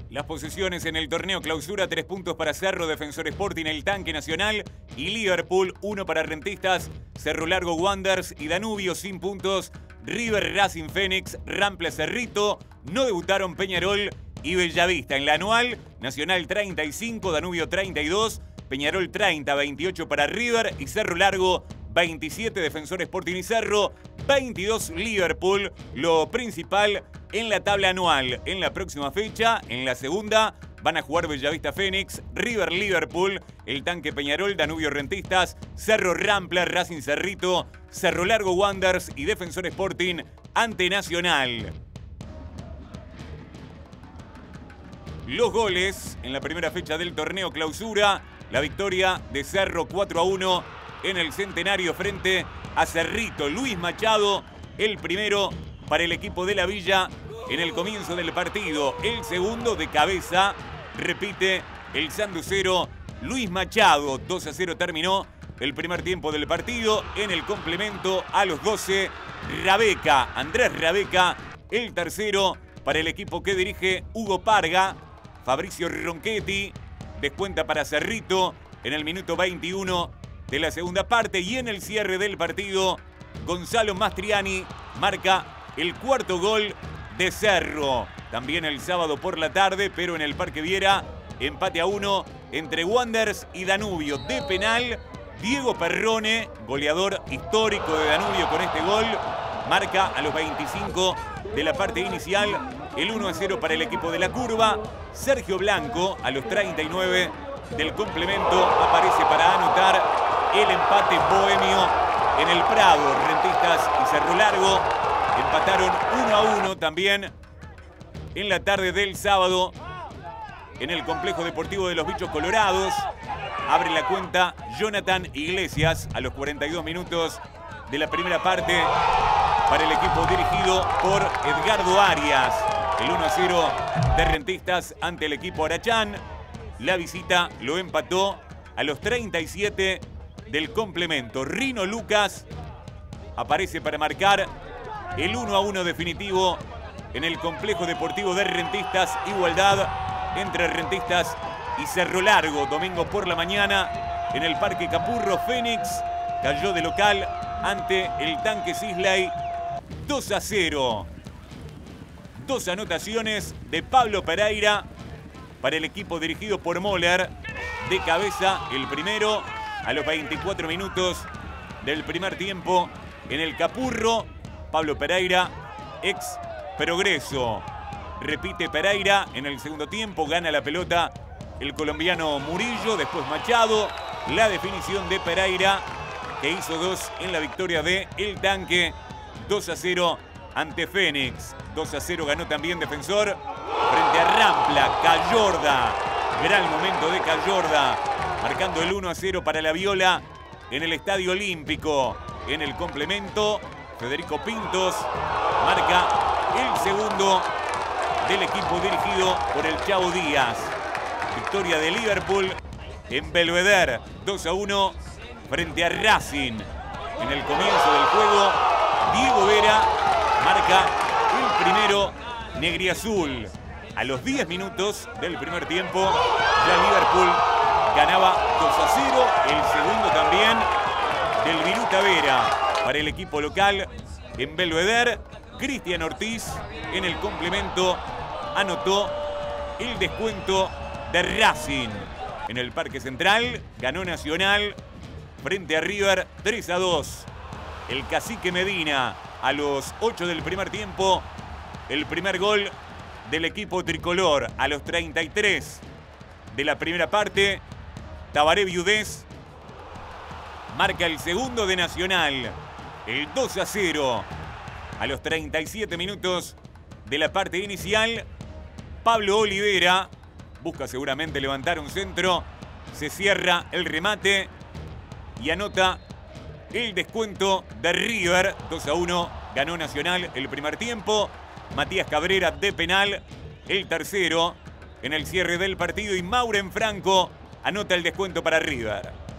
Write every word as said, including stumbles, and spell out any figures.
Las posiciones en el torneo clausura: tres puntos para Cerro, Defensor Sporting, el Tanque Nacional y Liverpool, uno para Rentistas, Cerro Largo, Wanderers y Danubio sin puntos. River, Racing, Fénix, Rampla, Cerrito. No debutaron Peñarol y Bellavista. En la anual, Nacional treinta y cinco, Danubio treinta y dos, Peñarol treinta, veintiocho para River y Cerro Largo veintisiete, Defensor Sporting y Cerro veintidós, Liverpool. Lo principal en la tabla anual. En la próxima fecha, en la segunda, van a jugar Bellavista Fénix, River Liverpool, el Tanque Peñarol, Danubio Rentistas, Cerro Rampla, Racing Cerrito, Cerro Largo Wanderers y Defensor Sporting ante Nacional. Los goles en la primera fecha del torneo clausura: la victoria de Cerro cuatro a uno en el Centenario frente a Cerrito. Luis Machado, el primero para el equipo de la Villa en el comienzo del partido. El segundo de cabeza, repite el sanducero Luis Machado. dos a cero terminó el primer tiempo del partido. En el complemento, a los doce, Rabeca, Andrés Rabeca, el tercero para el equipo que dirige Hugo Parga. Fabricio Ronchetti descuenta para Cerrito en el minuto veintiuno de la segunda parte. Y en el cierre del partido, Gonzalo Mastriani marca el cuarto gol de Cerro. También el sábado por la tarde, pero en el Parque Viera, empate a uno entre Wanderers y Danubio. De penal, Diego Perrone, goleador histórico de Danubio con este gol, marca a los veinticinco de la parte inicial el uno a cero para el equipo de la Curva. Sergio Blanco, a los treinta y nueve del complemento, aparece para anotar el empate bohemio en el Prado. Rentistas y Cerro Largo empataron uno a uno también en la tarde del sábado en el Complejo Deportivo de los Bichos Colorados. Abre la cuenta Jonathan Iglesias a los cuarenta y dos minutos de la primera parte para el equipo dirigido por Edgardo Arias. El uno a cero de Rentistas ante el equipo Arachán. La visita lo empató a los treinta y siete del complemento. Rino Lucas aparece para marcar el uno a uno definitivo en el Complejo Deportivo de Rentistas. Igualdad entre Rentistas y Cerro Largo. Domingo por la mañana en el Parque Capurro, Fénix cayó de local ante el Tanque Sisley dos a cero. Dos anotaciones de Pablo Pereira para el equipo dirigido por Moller. De cabeza, el primero a los veinticuatro minutos del primer tiempo en el Capurro. Pablo Pereira, ex Progreso. Repite Pereira en el segundo tiempo, gana la pelota el colombiano Murillo, después Machado. La definición de Pereira, que hizo dos en la victoria de El Tanque, dos a cero ante Fénix. dos a cero ganó también Defensor frente a Rampla. Cayorda, gran momento de Cayorda, marcando el uno a cero para la Viola en el Estadio Olímpico. En el complemento, Federico Pintos marca el segundo del equipo dirigido por el Chavo Díaz. Victoria de Liverpool en Belvedere, dos a uno frente a Racing. En el comienzo del juego, Diego Vera marca el primero negriazul. A los diez minutos del primer tiempo, ya Liverpool ganaba dos a cero. El segundo también del Viruta Vera para el equipo local en Belvedere. Cristian Ortiz en el complemento anotó el descuento de Racing. En el Parque Central ganó Nacional frente a River tres a dos. El Cacique Medina a los ocho del primer tiempo, el primer gol del equipo tricolor. A los treinta y tres de la primera parte, Tabaré Viudés marca el segundo de Nacional, el dos a cero. A los treinta y siete minutos de la parte inicial, Pablo Olivera busca seguramente levantar un centro, se cierra el remate y anota el descuento de River. dos a uno ganó Nacional el primer tiempo. Matías Cabrera de penal, el tercero en el cierre del partido, y Mauren Franco anota el descuento para River.